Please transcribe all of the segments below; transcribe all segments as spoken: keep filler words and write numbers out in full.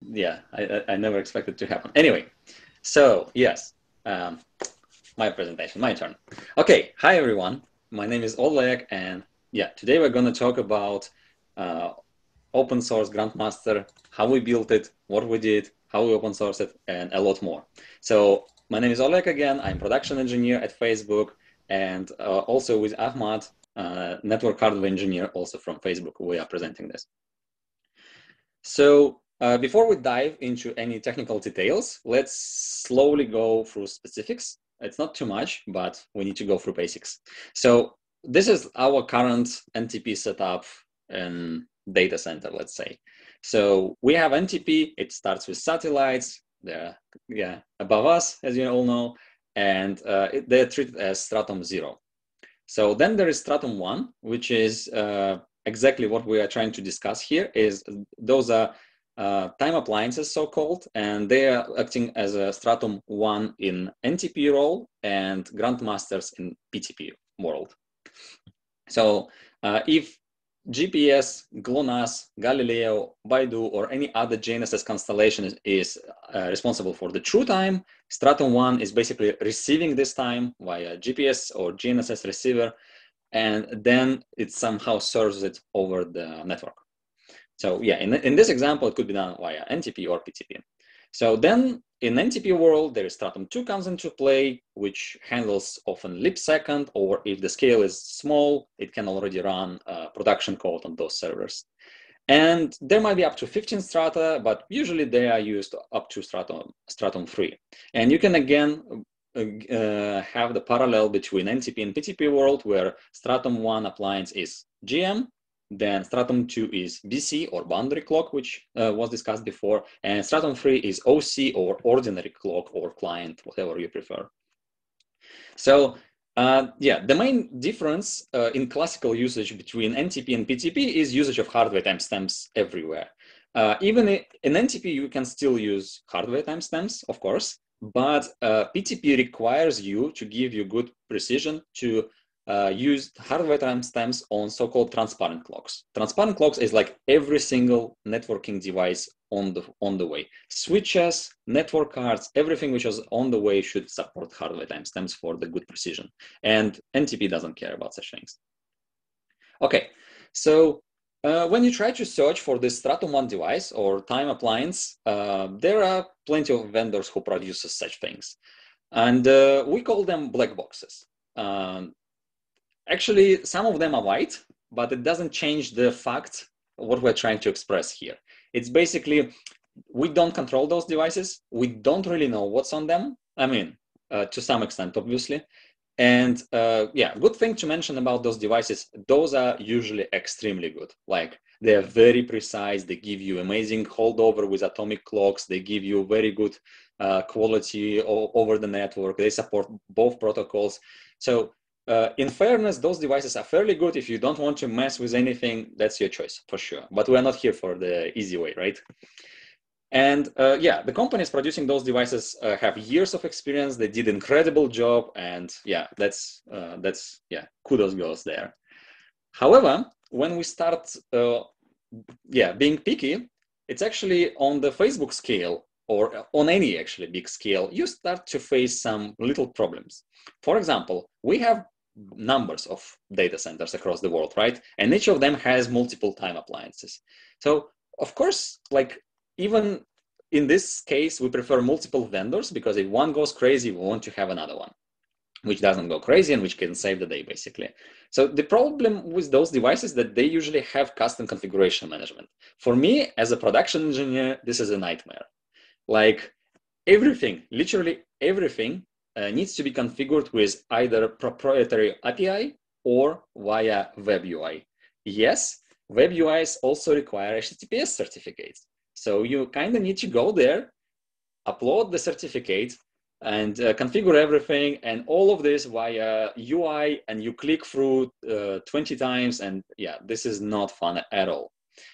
yeah, I, I never expected to happen. Anyway, so yes, um, my presentation, my turn. Okay, hi everyone. My name is Oleg, and yeah, today we're going to talk about uh, open source Grandmaster, how we built it, what we did, how we open sourced it, and a lot more. So my name is Oleg again. I'm production engineer at Facebook, and uh, also with Ahmad, uh, network hardware engineer, also from Facebook. We are presenting this. So uh, before we dive into any technical details, let's slowly go through specifics. It's not too much, but we need to go through basics. So this is our current N T P setup in data center, let's say. So we have N T P, it starts with satellites, they're yeah, above us, as you all know, and uh, it, they're treated as stratum zero. So then there is stratum one, which is uh, exactly what we are trying to discuss here. Is those are uh, time appliances, so-called, and they are acting as a stratum one in N T P role and grandmasters in P T P world. So uh, if G P S, GLONASS, Galileo, Baidu, or any other G N S S constellation is, is uh, responsible for the true time, stratum one is basically receiving this time via G P S or G N S S receiver, and then it somehow serves it over the network. So yeah, in, in this example, it could be done via N T P or P T P. So then in N T P world, there is stratum two comes into play, which handles often leap second, or if the scale is small, it can already run uh, production code on those servers. And there might be up to fifteen strata, but usually they are used up to stratum, stratum three. And you can again uh, have the parallel between N T P and P T P world, where stratum one appliance is G M, then stratum two is B C or boundary clock, which uh, was discussed before, and stratum three is O C or ordinary clock or client, whatever you prefer. So uh, yeah, the main difference uh, in classical usage between N T P and P T P is usage of hardware timestamps everywhere. Uh, even in N T P, you can still use hardware timestamps, of course, but uh, P T P requires you to give you good precision to Uh, use hardware timestamps on so-called transparent clocks. Transparent clocks is like every single networking device on the on the way. Switches, network cards, everything which is on the way should support hardware timestamps for the good precision. And N T P doesn't care about such things. Okay, so uh, when you try to search for this stratum one device or time appliance, uh, there are plenty of vendors who produce such things. And uh, we call them black boxes. Um, Actually, some of them are white, but it doesn't change the fact of what we're trying to express here. It's basically, we don't control those devices. We don't really know what's on them. I mean, uh, to some extent, obviously. And uh, yeah, good thing to mention about those devices, those are usually extremely good. Like they're very precise. They give you amazing holdover with atomic clocks. They give you very good uh, quality over the network. They support both protocols. So Uh, in fairness, those devices are fairly good. If you don't want to mess with anything, that's your choice for sure. But we're not here for the easy way, right? And uh, yeah, the companies producing those devices uh, have years of experience. They did an incredible job, and yeah, that's uh, that's yeah, kudos goes there. However, when we start, uh, yeah, being picky, it's actually on the Facebook scale or on any actually big scale, you start to face some little problems. For example, we have numbers of data centers across the world, right? And each of them has multiple time appliances. So of course, like even in this case, we prefer multiple vendors because if one goes crazy, we want to have another one which doesn't go crazy and which can save the day, basically. So the problem with those devices is that they usually have custom configuration management. For me, as a production engineer, this is a nightmare. Like everything, literally everything uh, needs to be configured with either proprietary A P I or via web U I. Yes, web U Is also require H T T P S certificates. So you kind of need to go there, upload the certificate, and uh, configure everything, and all of this via U I, and you click through uh, twenty times, and yeah, this is not fun at all.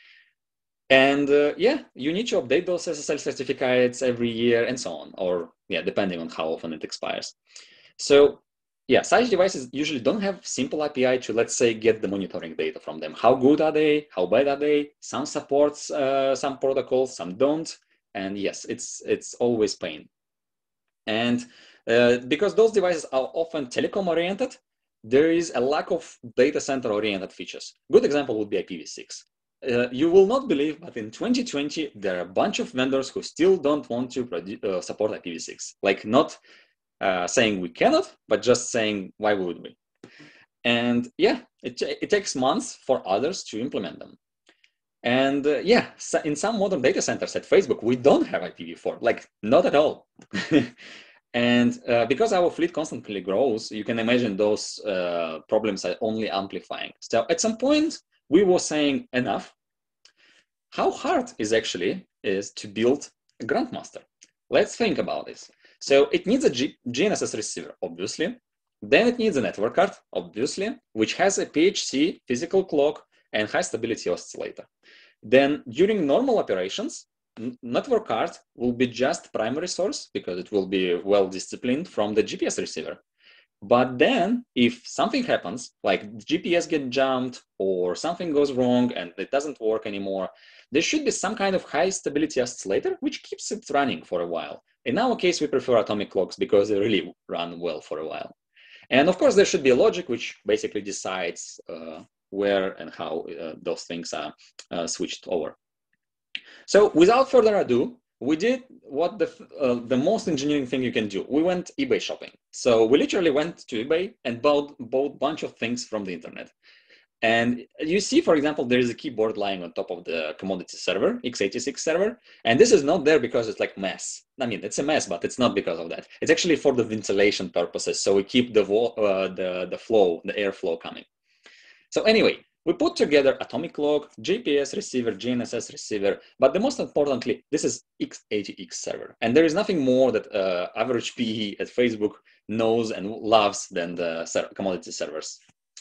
And uh, yeah, you need to update those S S L certificates every year and so on, or yeah, depending on how often it expires. So yeah, such devices usually don't have simple A P I to, let's say, get the monitoring data from them. How good are they? How bad are they? Some supports uh, some protocols, some don't. And yes, it's, it's always pain. And uh, because those devices are often telecom oriented, there is a lack of data center oriented features. Good example would be I P v six. Uh, you will not believe, but in twenty twenty, there are a bunch of vendors who still don't want to uh, support I P v six. Like not uh, saying we cannot, but just saying, why would we? And yeah, it, it takes months for others to implement them. And uh, yeah, so in some modern data centers at Facebook, we don't have I P v four, like not at all. And uh, because our fleet constantly grows, you can imagine those uh, problems are only amplifying. So at some point, we were saying enough. How hard is actually is to build a Grandmaster? Let's think about this. So it needs a G G N S S receiver, obviously. Then it needs a network card, obviously, which has a P H C, physical clock, and high stability oscillator. Then during normal operations, network card will be just primary source because it will be well disciplined from the G P S receiver. But then if something happens, like G P S gets jumped or something goes wrong and it doesn't work anymore, there should be some kind of high stability oscillator which keeps it running for a while. In our case, we prefer atomic clocks because they really run well for a while. And of course, there should be a logic which basically decides uh, where and how uh, those things are uh, switched over. So without further ado, we did what the, uh, the most engineering thing you can do. We went eBay shopping. So we literally went to eBay and bought, bought a bunch of things from the internet. And you see, for example, there is a keyboard lying on top of the commodity server, x eighty-six server. And this is not there because it's like mess. I mean, it's a mess, but it's not because of that. It's actually for the ventilation purposes. So we keep the, uh, the, the flow, the airflow coming. So anyway, we put together atomic clock, G P S receiver, G N S S receiver, but the most importantly, this is x eighty X server. And there is nothing more that uh, average P E at Facebook knows and loves than the ser commodity servers.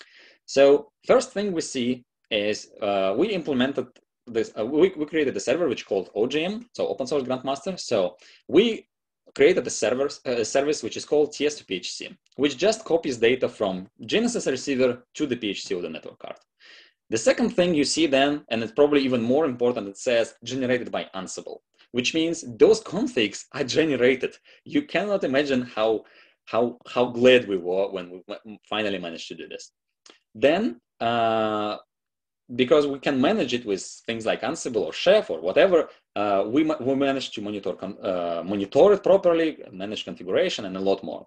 So first thing we see is uh, we implemented this, uh, we, we created a server which called O G M, so Open Source Grandmaster. So we created a server, a service which is called T S to P H C, which just copies data from G N S S receiver to the P H C of the network card. The second thing you see then, and it's probably even more important, it says generated by Ansible, which means those configs are generated. You cannot imagine how, how, how glad we were when we finally managed to do this. Then, uh, because we can manage it with things like Ansible or Chef or whatever, uh, we, we managed to monitor, uh, monitor it properly, manage configuration, and a lot more.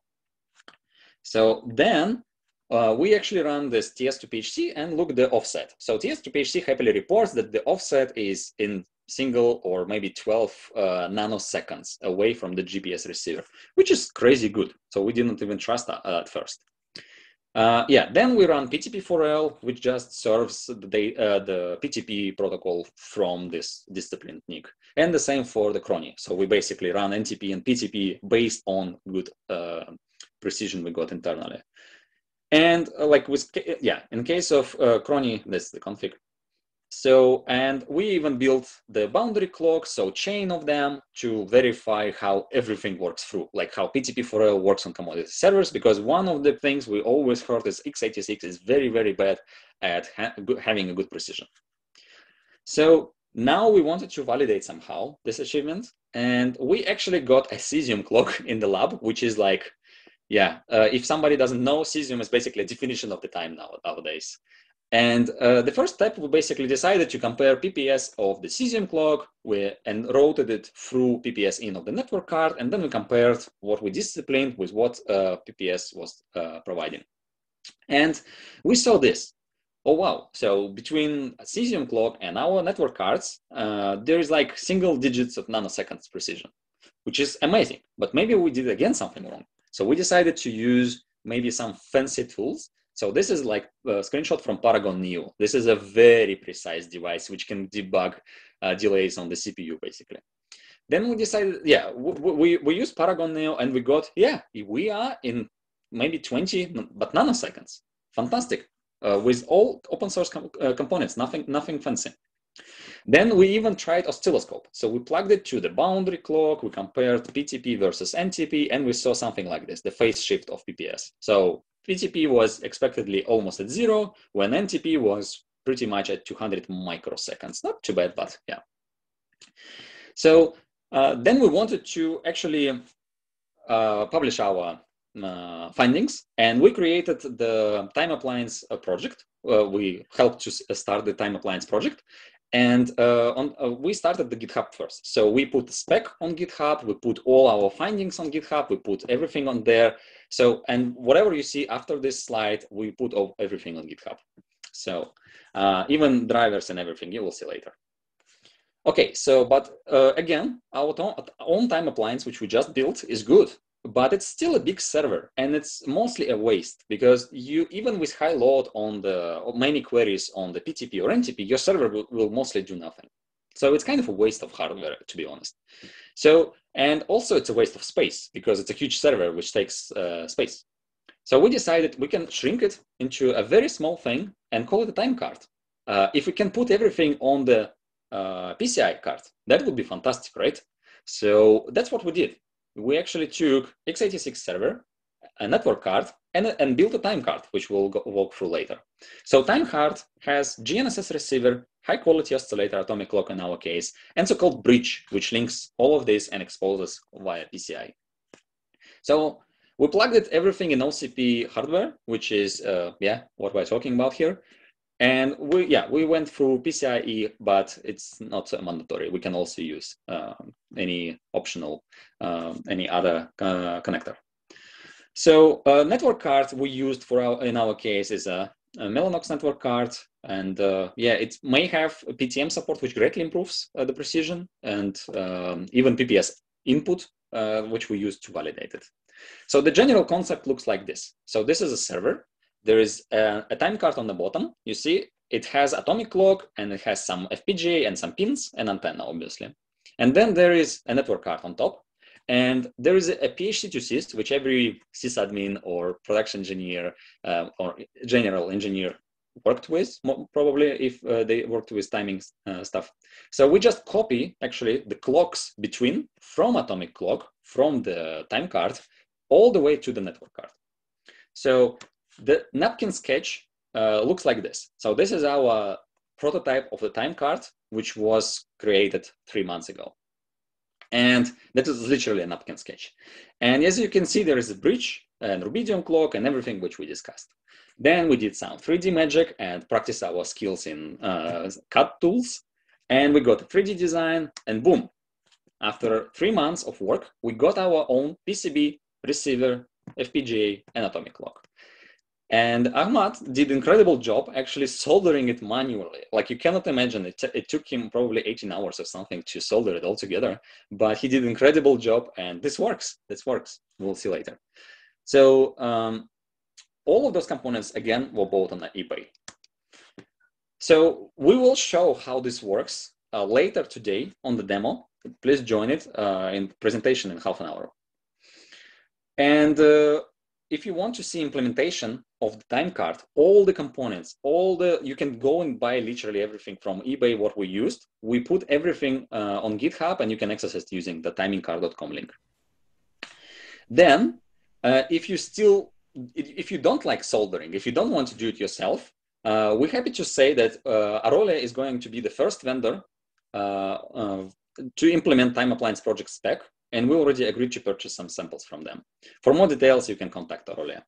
So then uh, we actually run this T S to P H C and look the offset. So T S to P H C happily reports that the offset is in single or maybe twelve uh, nanoseconds away from the G P S receiver, which is crazy good. So we didn't even trust that at first. Uh, yeah, then we run P T P four L, which just serves the, uh, the P T P protocol from this disciplined N I C. And the same for the cronny. So we basically run N T P and P T P based on good uh, precision we got internally. And uh, like with, yeah, in case of uh, cronny, that's the config. So, and we even built the boundary clock, so chain of them to verify how everything works through, like how P T P four L works on commodity servers, because one of the things we always heard is x eighty-six is very, very bad at ha having a good precision. So now we wanted to validate somehow this achievement, and we actually got a cesium clock in the lab, which is like, yeah, uh, if somebody doesn't know, cesium is basically a definition of the time now, nowadays. And uh, the first step, we basically decided to compare P P S of the cesium clock we, and routed it through P P S in of the network card. And then we compared what we disciplined with what uh, P P S was uh, providing. And we saw this. Oh, wow. So between cesium clock and our network cards, uh, there is like single digits of nanoseconds precision, which is amazing. But maybe we did again something wrong. So we decided to use maybe some fancy tools. So this is like a screenshot from Paragon Neo. This is a very precise device which can debug uh, delays on the C P U, basically. Then we decided, yeah, we, we, we used Paragon Neo and we got, yeah, we are in maybe twenty, but nanoseconds. Fantastic. Uh, with all open source com uh, components, nothing, nothing fancy. Then we even tried oscilloscope. So we plugged it to the boundary clock, we compared P T P versus N T P, and we saw something like this, the phase shift of P P S. So P T P was expectedly almost at zero, when N T P was pretty much at two hundred microseconds. Not too bad, but yeah. So Uh, then we wanted to actually uh, publish our uh, findings, and we created the time appliance uh, project. Uh, we helped to start the time appliance project, and uh, on, uh, we started the GitHub first. So we put the spec on GitHub, we put all our findings on GitHub, we put everything on there. So, and whatever you see after this slide, we put all, everything on GitHub. So uh, even drivers and everything, you will see later. Okay, so, but uh, again, our own time appliance, which we just built, is good, but it's still a big server, and it's mostly a waste, because you, even with high load on the many queries on the P T P or N T P, your server will, will mostly do nothing. So it's kind of a waste of hardware, to be honest. So, and also it's a waste of space, because it's a huge server which takes uh, space. So we decided we can shrink it into a very small thing and call it a time card. Uh, if we can put everything on the uh, P C I card, that would be fantastic, right? So that's what we did. We actually took x eighty-six server, a network card, and, and built a time card, which we'll go, walk through later. So time card has G N S S receiver, high quality oscillator, atomic clock in our case, and so-called bridge, which links all of this and exposes via P C I. So we plugged it everything in O C P hardware, which is, uh, yeah, what we're talking about here. And we, yeah, we went through P C I E, but it's not mandatory. We can also use uh, any optional, uh, any other uh, connector. So uh, network card we used for our, in our case is a, a Mellanox network card. And uh, yeah, it may have P T M support, which greatly improves uh, the precision, and um, even P P S input, uh, which we use to validate it. So the general concept looks like this. So this is a server. There is a, a time card on the bottom. You see, it has atomic clock, and it has some F P G A and some pins and antenna, obviously. And then there is a network card on top. And there is a, a P H C two sys, which every sysadmin or production engineer uh, or general engineer worked with, probably, if uh, they worked with timing uh, stuff. So we just copy, actually, the clocks between, from atomic clock, from the time card, all the way to the network card. So the napkin sketch uh, looks like this. So this is our prototype of the time card, which was created three months ago. And that is literally a napkin sketch. And as you can see, there is a bridge and rubidium clock and everything which we discussed. Then we did some three D magic and practice our skills in uh, C A D tools. And we got a three D design, and boom. After three months of work, we got our own P C B, receiver, F P G A, and atomic clock. And Ahmad did an incredible job actually soldering it manually. Like, you cannot imagine, it, it took him probably eighteen hours or something to solder it all together, but he did an incredible job, and this works, this works. We'll see later. So um, all of those components, again, were bought on eBay. So we will show how this works uh, later today on the demo. Please join it uh, in presentation in half an hour. And uh, if you want to see implementation of the time card, all the components, all the, you can go and buy literally everything from eBay, what we used. We put everything uh, on GitHub, and you can access it using the timingcard dot com link. Then, uh, if you still, if you don't like soldering, if you don't want to do it yourself, uh, we're happy to say that uh, Arole is going to be the first vendor uh, uh, to implement time appliance project spec. And we already agreed to purchase some samples from them. For more details, you can contact Arole.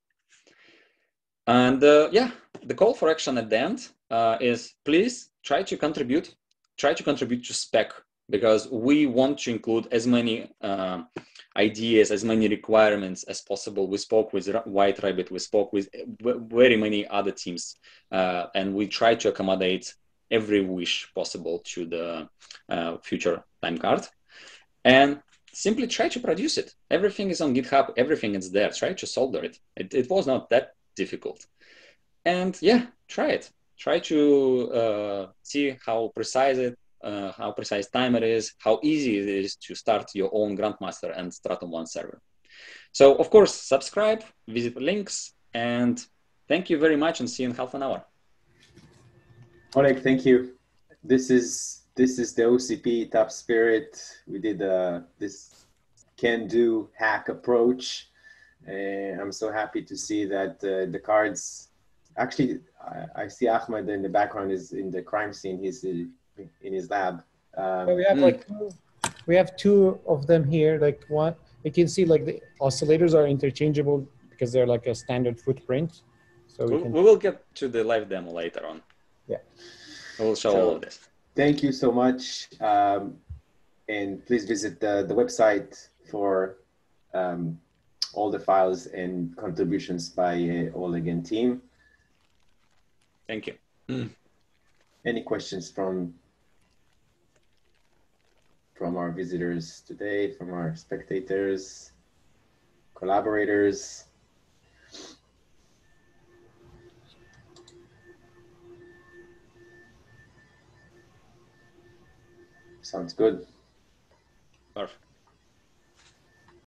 And uh, yeah, the call for action at the end uh, is, please try to contribute, try to contribute to spec, because we want to include as many uh, ideas, as many requirements as possible. We spoke with White Rabbit, we spoke with very many other teams, uh, and we try to accommodate every wish possible to the uh, future time card. And simply try to produce it. Everything is on GitHub, everything is there. Try to solder it. It, it was not that difficult. And yeah, try it. Try to uh, see how precise it, uh, how precise time it is, how easy it is to start your own Grandmaster and Stratum one server. So of course, subscribe, visit the links, and thank you very much, and see you in half an hour. Oleg, thank you. This is This is the O C P top spirit. We did uh, this can-do hack approach. And I'm so happy to see that uh, the cards, actually, I, I see Ahmed in the background is in the crime scene. He's uh, in his lab. Um, yeah, we have mm. like two, we have two of them here. Like one, you can see like the oscillators are interchangeable because they're like a standard footprint. So we we, can. we will get to the live demo later on. Yeah. We will show So, all of this. Thank you so much. Um, and please visit the, the website for um, all the files and contributions by uh, Oleg and team. Thank you. Mm. Any questions from from our visitors today, from our spectators, collaborators? Sounds good. Perfect.